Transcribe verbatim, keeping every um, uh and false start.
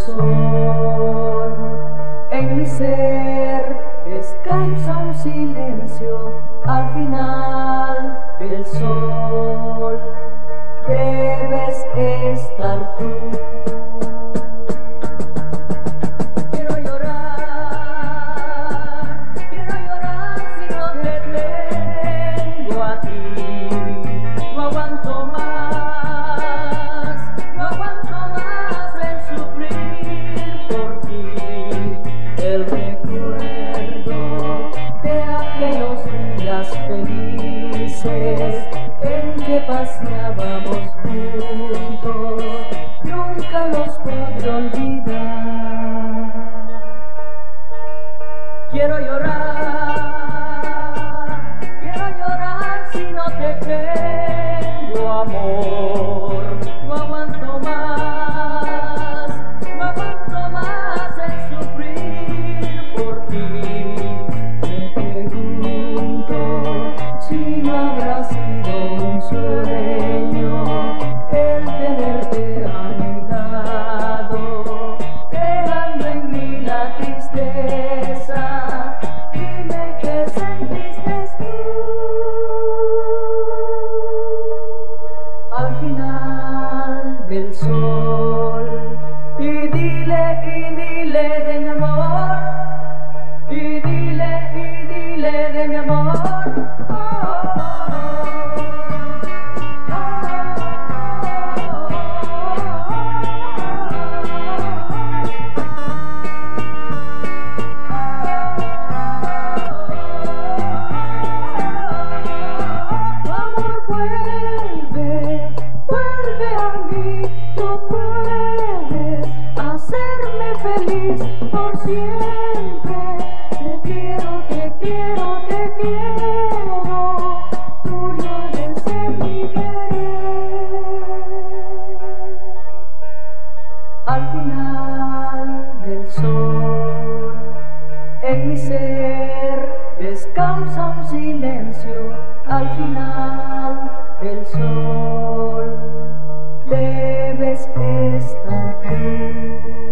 sol. En mi ser descansa un silencio al final del sol. Debes estar tú. Quiero llorar, quiero llorar si no te tengo a ti. No aguanto más, no aguanto más el sufrir por ti. El recuerdo de aquellos días felices en que paseábamos juntos, nunca los podré olvidar. Quiero llorar, quiero llorar si no te tengo, amor. No aguanto más, no aguanto más el sufrir por ti. Me pregunto si no habrá sido un sueño el tenerte a mi lado, dejando en mí la tristeza. Dime qué sentiste tú al final del sol. Y dile, y dile de mi amor, y dile, y dile de mi amor. Oh, oh, amor, vuelve, vuelve a mí. Tú puedes hacerme feliz por siempre. Te quiero, te quiero, te quiero. Tuyo debe ser mi querer. Al final del sol, en mi ser descansa un silencio. Al final del sol debes estar tú.